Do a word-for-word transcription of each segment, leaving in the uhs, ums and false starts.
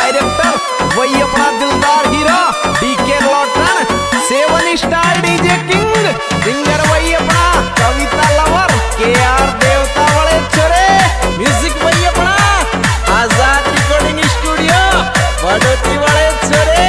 Director वही अपना दिलदार हीरा DK Lotan, seven star DJ king, singer वही अपना कविता लवर के आर देवता वाले छोरे, म्यूजिक वही अपना आजाद रिकॉर्डिंग स्टूडियो बड़ोती वाले छोरे।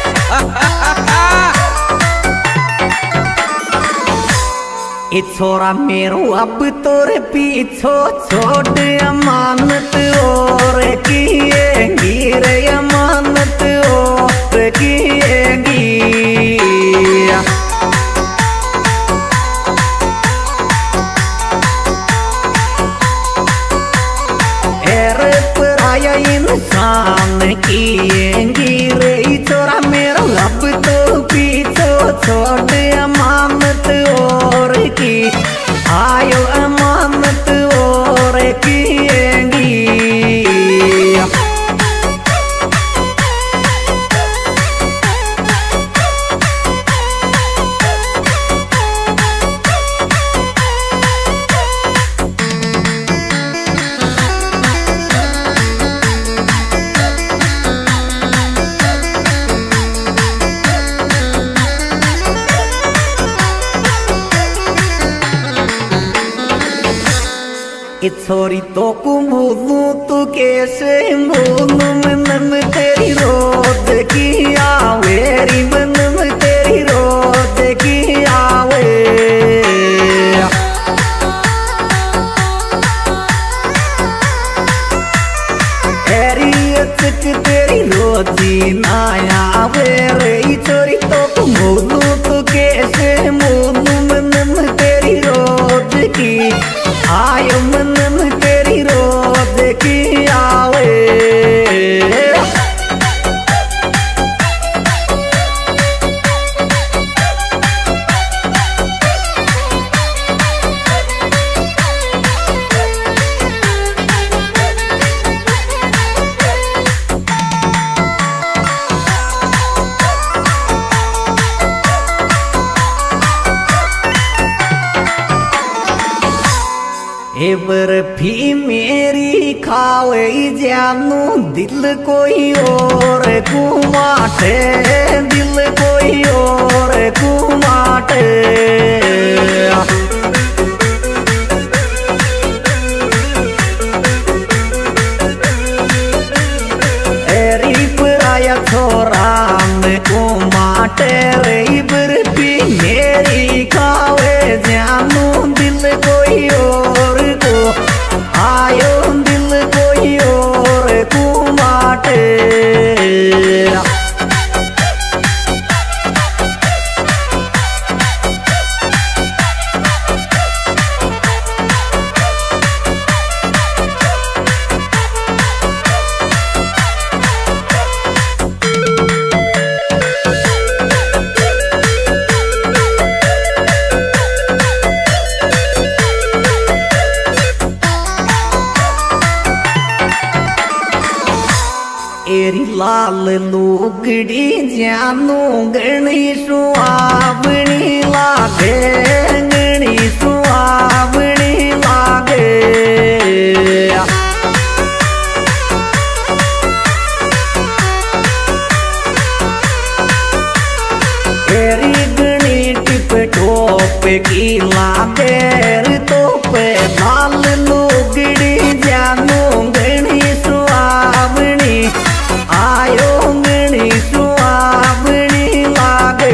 ए छोरा मेरो अब तोरे पीछो छोड़ अमानत और किएगी रे अमानत और किएगी। एर पराया इंसान किएगी रे छोरा मेरो अब तो पीछो छोड़ अमानत और की आयो अमानत और किएगी। छोरी तो कुमूलू तू कैसे भूलू मन तेरी रोज की आवेरी मन तेरी रोज की आवे। तेरी अचक तेरी रोजी नाया आवे रे छोरी तो कुमूलू तू कैसे भूलू मन तेरी रोज की आयो मन तेरी रोज की आवे। ए बर्फी मेरी खावे जानू दिल कोई और कुमाटे, दिल कोई और कुमाटे। एरी पराया छोरा में कुमाटे रे बर्फी मेरी खावे जानू दिल कोई और आयो दिल कोई और कुमाटे। एरी लाल लुगड़ी जानू गणी सुहावनी लागे, गणी सुहावनी लागे। एरी गणी टिप टोप की लागे तो पे लाल लुगड़ी जानू गणी सुहावनी आयो गणी सुहावनी लागे।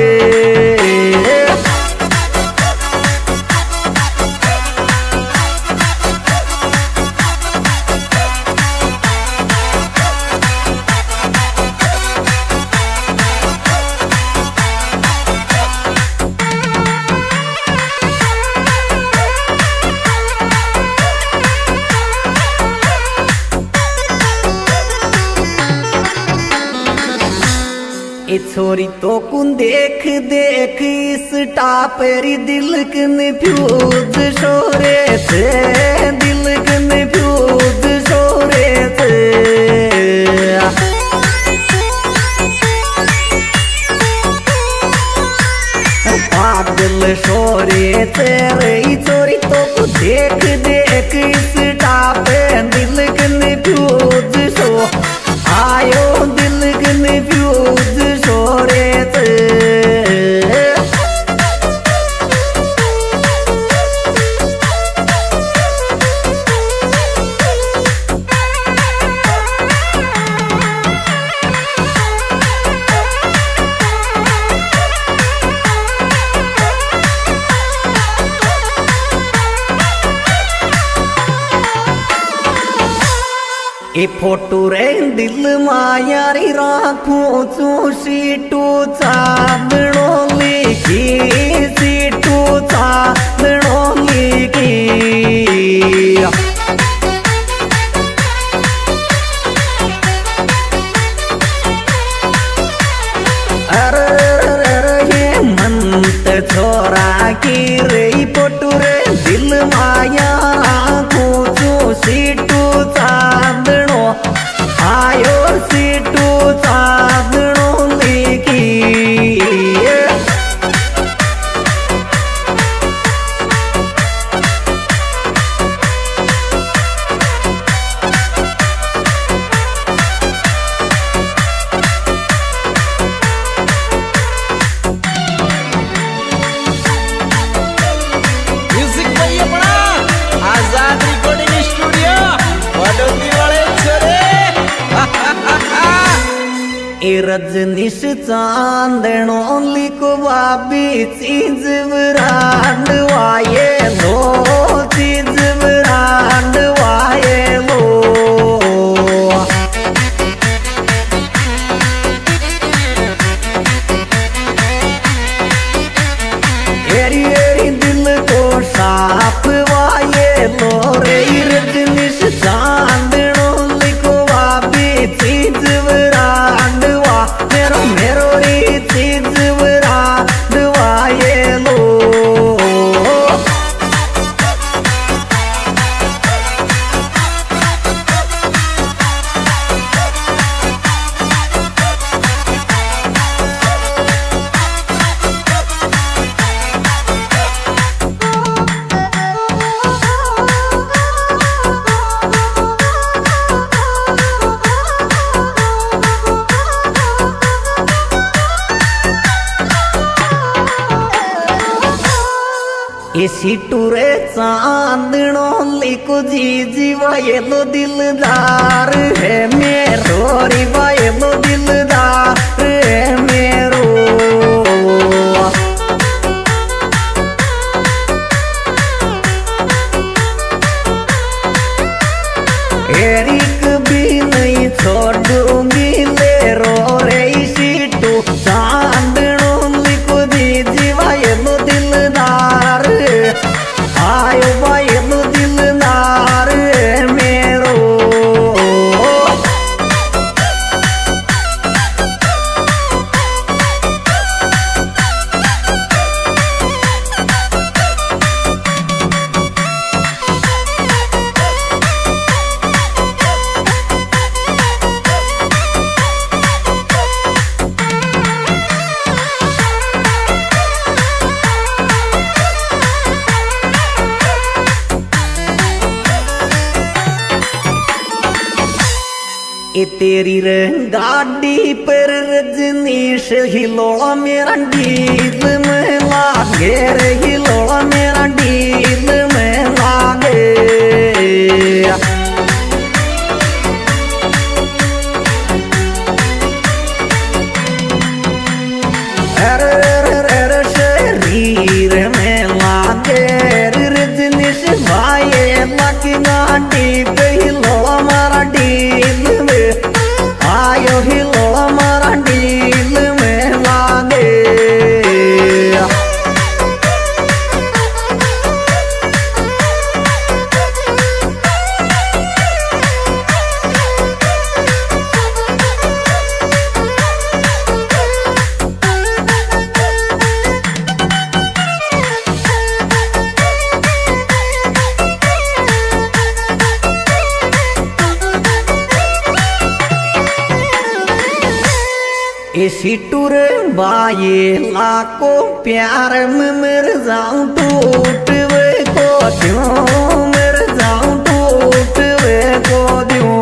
ए छोरी तो कुन देख देख इस टापेरी दिल कन फ्यूज शोरे थे, दिल कन फ्यूज शोरे थे। पागल शोरे तेरे छोरी तो कुन देख देख इस टापे दिल कन फ्यूज शो आयो। ए फोटो रे दिल मायारी राखू चू सीटू चांदनो लिखी सीटू चांदनो लिखी छोरा की रे फोटो रे दिल माया पूछू सीटू चांदनो आयो सीटू चांदनो लिखी रजनीश चांदनो लिखो बाबी चीज ब्रांड वाये लो चीज ब्रांड वाये लो एरी एरी दिल को साफ वाये लो रे रजनीश चांदनो लिखो बाबी चीज ब्रांड मेरो मेरो री चीज ब्रांड वाये लो सीटू रे चांदनो लिखो जी जीवा ये लो दिलदार है मेरो रिवा ये लो दिलदार है मेरो एरिक भी नहीं छोड़ूंगी ले रो रे सीटू चांदनो लिखो जी जीवा ये लो दिलदार आयो भाई लो दिलदार मेरो ए तेरी गाड़ी पर रजनीश हिलोड़ा मेरा डील में लागे रे हिलोड़ा मेरा डील में लागे अरे अरे अरे शरीर में लागे रजनीश भाई लाकी गाड़ी पे हिलोड़ा मेरा डील आयो हिलोड़ा मारा डील में लागे सीटू रे बाये लाको प्यार में मर जाऊं टूट वे को क्यों मर जाऊं टूट वे को क्यों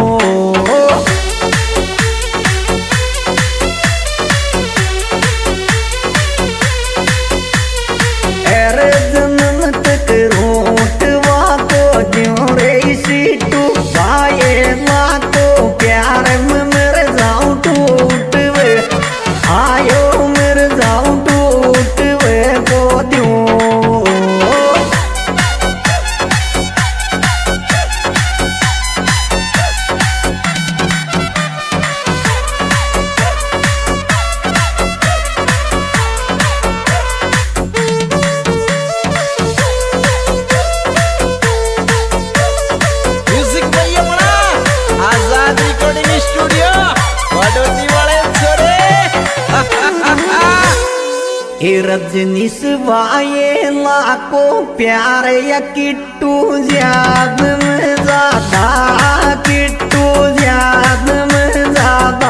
अरे जन्म तक रूट वा को क्यों रे सीटू बाये लाको प्यार में मर जाऊं टूट आयो मेरे जाऊं टूट वे को द्यूं ए रजनीश वाये लाखों प्यार या किट्टू ज्याद में ज्यादा, किट्टू ज्याद में ज्यादा।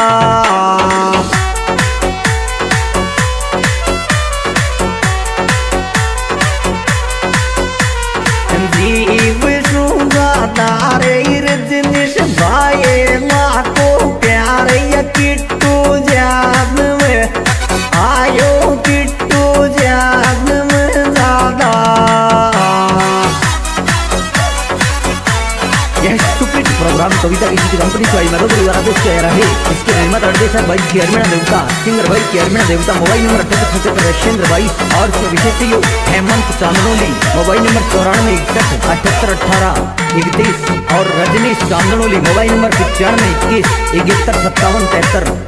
जीव सुगादार रजनीश वाये लाखों प्यार या किट्टू ज्याद में आयो, किट्टू ज्याद में ज्यादा। यह स्टूपिड प्रोग्राम कविता किसी की कंपनी से आई मदद द्वारा पेश किया रहा है। इसके निर्माता अड़देश भाई चेयरमैन देवता, सिंगर भाई चेयरमैन देवता, मोबाइल नंबर अठहत्तर पचहत्तर रशिंद्र भाई और विशेष हेमंत चांदनोली, मोबाइल नंबर चौरानवे इकसठ अठहत्तर अठारह इकतीस और रजनीश चांदनोली, मोबाइल नंबर पचानवे इक्कीस इकहत्तर सत्तावन तिहत्तर।